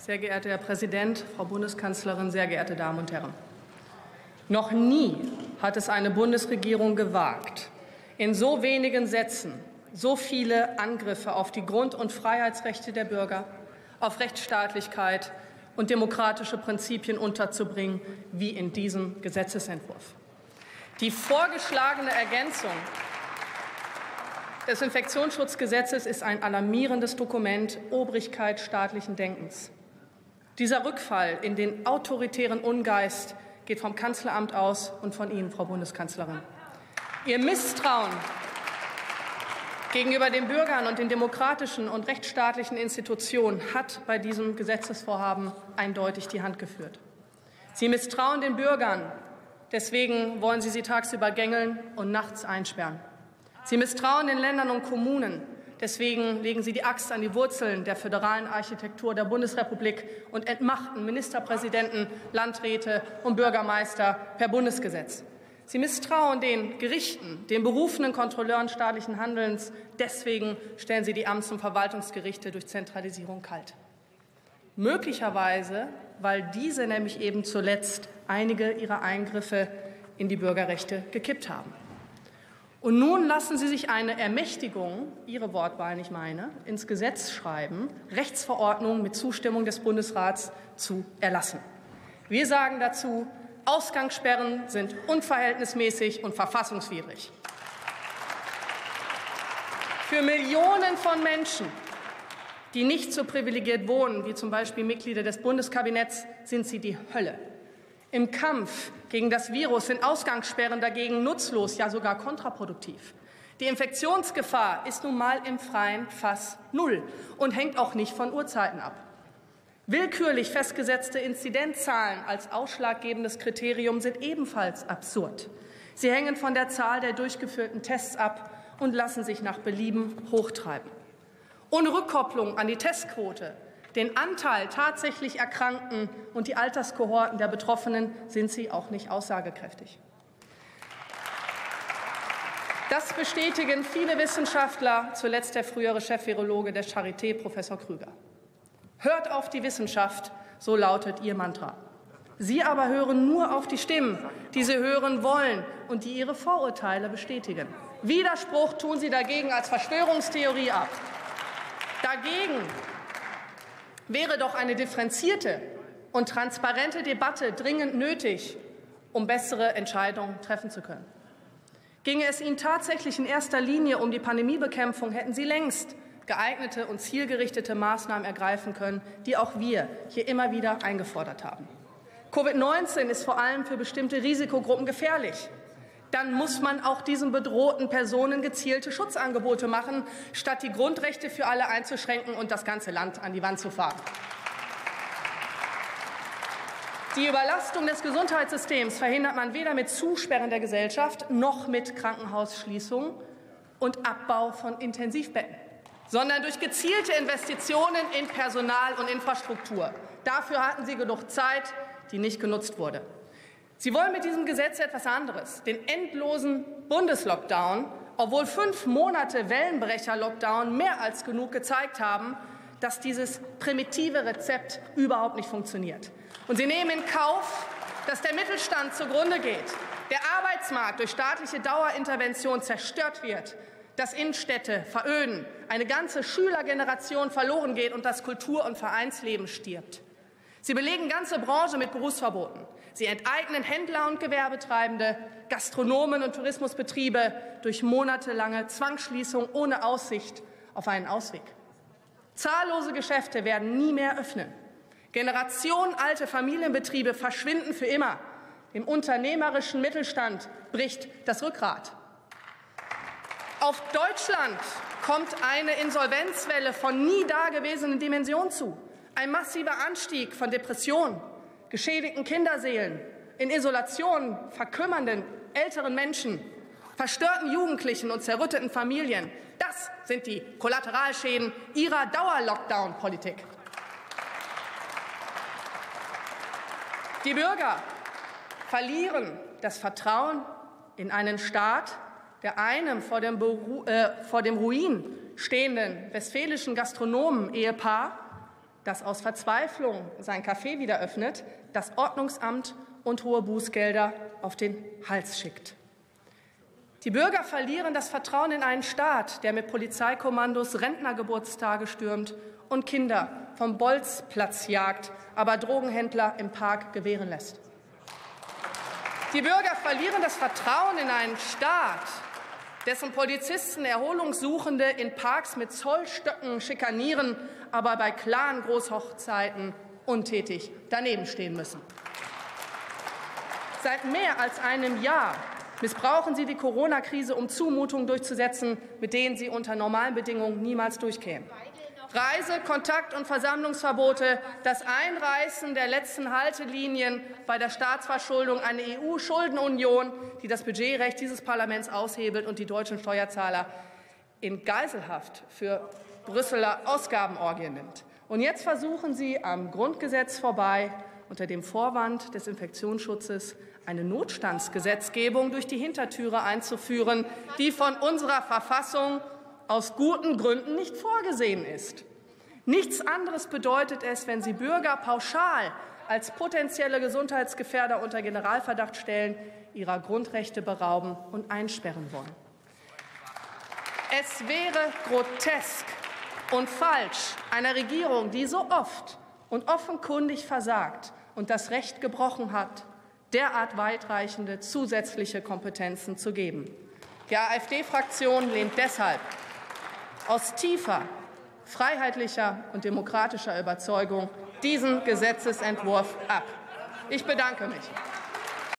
Sehr geehrter Herr Präsident, Frau Bundeskanzlerin, sehr geehrte Damen und Herren! Noch nie hat es eine Bundesregierung gewagt, in so wenigen Sätzen so viele Angriffe auf die Grund- und Freiheitsrechte der Bürger, auf Rechtsstaatlichkeit und demokratische Prinzipien unterzubringen, wie in diesem Gesetzesentwurf. Die vorgeschlagene Ergänzung des Infektionsschutzgesetzes ist ein alarmierendes Dokument Obrigkeit staatlichen Denkens. Dieser Rückfall in den autoritären Ungeist geht vom Kanzleramt aus und von Ihnen, Frau Bundeskanzlerin. Ihr Misstrauen gegenüber den Bürgern und den demokratischen und rechtsstaatlichen Institutionen hat bei diesem Gesetzesvorhaben eindeutig die Hand geführt. Sie misstrauen den Bürgern, deswegen wollen Sie sie tagsüber gängeln und nachts einsperren. Sie misstrauen den Ländern und Kommunen, deswegen legen Sie die Axt an die Wurzeln der föderalen Architektur der Bundesrepublik und entmachten Ministerpräsidenten, Landräte und Bürgermeister per Bundesgesetz. Sie misstrauen den Gerichten, den berufenen Kontrolleuren staatlichen Handelns. Deswegen stellen Sie die Amts- und Verwaltungsgerichte durch Zentralisierung kalt. Möglicherweise, weil diese nämlich eben zuletzt einige ihrer Eingriffe in die Bürgerrechte gekippt haben. Und nun lassen Sie sich eine Ermächtigung, Ihre Wortwahl, nicht meine, ins Gesetz schreiben, Rechtsverordnungen mit Zustimmung des Bundesrats zu erlassen. Wir sagen dazu, Ausgangssperren sind unverhältnismäßig und verfassungswidrig. Für Millionen von Menschen, die nicht so privilegiert wohnen, wie zum Beispiel Mitglieder des Bundeskabinetts, sind sie die Hölle. Im Kampf gegen das Virus sind Ausgangssperren dagegen nutzlos, ja sogar kontraproduktiv. Die Infektionsgefahr ist nun mal im Freien fast null und hängt auch nicht von Uhrzeiten ab. Willkürlich festgesetzte Inzidenzzahlen als ausschlaggebendes Kriterium sind ebenfalls absurd. Sie hängen von der Zahl der durchgeführten Tests ab und lassen sich nach Belieben hochtreiben. Ohne Rückkopplung an die Testquote, den Anteil tatsächlich Erkrankten und die Alterskohorten der Betroffenen sind sie auch nicht aussagekräftig. Das bestätigen viele Wissenschaftler, zuletzt der frühere Chef-Virologe der Charité, Professor Krüger. Hört auf die Wissenschaft, so lautet Ihr Mantra. Sie aber hören nur auf die Stimmen, die Sie hören wollen und die Ihre Vorurteile bestätigen. Widerspruch tun Sie dagegen als Verschwörungstheorie ab. Dagegen wäre doch eine differenzierte und transparente Debatte dringend nötig, um bessere Entscheidungen treffen zu können. Ginge es Ihnen tatsächlich in erster Linie um die Pandemiebekämpfung, hätten Sie längst geeignete und zielgerichtete Maßnahmen ergreifen können, die auch wir hier immer wieder eingefordert haben. Covid-19 ist vor allem für bestimmte Risikogruppen gefährlich. Dann muss man auch diesen bedrohten Personen gezielte Schutzangebote machen, statt die Grundrechte für alle einzuschränken und das ganze Land an die Wand zu fahren. Die Überlastung des Gesundheitssystems verhindert man weder mit Zusperren der Gesellschaft noch mit Krankenhausschließungen und Abbau von Intensivbetten, sondern durch gezielte Investitionen in Personal und Infrastruktur. Dafür hatten Sie genug Zeit, die nicht genutzt wurde. Sie wollen mit diesem Gesetz etwas anderes, den endlosen Bundeslockdown, obwohl 5 Monate Wellenbrecher-Lockdown mehr als genug gezeigt haben, dass dieses primitive Rezept überhaupt nicht funktioniert. Und Sie nehmen in Kauf, dass der Mittelstand zugrunde geht, der Arbeitsmarkt durch staatliche Dauerintervention zerstört wird, dass Innenstädte veröden, eine ganze Schülergeneration verloren geht und das Kultur- und Vereinsleben stirbt. Sie belegen ganze Branchen mit Berufsverboten. Sie enteignen Händler und Gewerbetreibende, Gastronomen und Tourismusbetriebe durch monatelange Zwangsschließung ohne Aussicht auf einen Ausweg. Zahllose Geschäfte werden nie mehr öffnen. Generationenalte Familienbetriebe verschwinden für immer. Dem unternehmerischen Mittelstand bricht das Rückgrat. Auf Deutschland kommt eine Insolvenzwelle von nie dagewesenen Dimensionen zu. Ein massiver Anstieg von Depressionen, geschädigten Kinderseelen, in Isolation verkümmernden älteren Menschen, verstörten Jugendlichen und zerrütteten Familien. Das sind die Kollateralschäden Ihrer Dauer-Lockdown-Politik. Die Bürger verlieren das Vertrauen in einen Staat, der einem vor dem Ruin stehenden westfälischen Gastronomen-Ehepaar das aus Verzweiflung sein Café wieder öffnet, das Ordnungsamt und hohe Bußgelder auf den Hals schickt. Die Bürger verlieren das Vertrauen in einen Staat, der mit Polizeikommandos Rentnergeburtstage stürmt und Kinder vom Bolzplatz jagt, aber Drogenhändler im Park gewähren lässt. Die Bürger verlieren das Vertrauen in einen Staat, dessen Polizisten Erholungssuchende in Parks mit Zollstöcken schikanieren, aber bei Clan-Großhochzeiten untätig daneben stehen müssen. Seit mehr als einem Jahr missbrauchen Sie die Corona-Krise, um Zumutungen durchzusetzen, mit denen Sie unter normalen Bedingungen niemals durchkämen. Reise-, Kontakt- und Versammlungsverbote, das Einreißen der letzten Haltelinien bei der Staatsverschuldung, eine EU-Schuldenunion, die das Budgetrecht dieses Parlaments aushebelt und die deutschen Steuerzahler in Geiselhaft für Brüsseler Ausgabenorgien nimmt. Und jetzt versuchen Sie am Grundgesetz vorbei, unter dem Vorwand des Infektionsschutzes eine Notstandsgesetzgebung durch die Hintertüre einzuführen, die von unserer Verfassung aus guten Gründen nicht vorgesehen ist. Nichts anderes bedeutet es, wenn Sie Bürger pauschal als potenzielle Gesundheitsgefährder unter Generalverdacht stellen, ihrer Grundrechte berauben und einsperren wollen. Es wäre grotesk und falsch, einer Regierung, die so oft und offenkundig versagt und das Recht gebrochen hat, derart weitreichende zusätzliche Kompetenzen zu geben. Die AfD-Fraktion lehnt deshalb aus tiefer freiheitlicher und demokratischer Überzeugung diesen Gesetzesentwurf ab. Ich bedanke mich.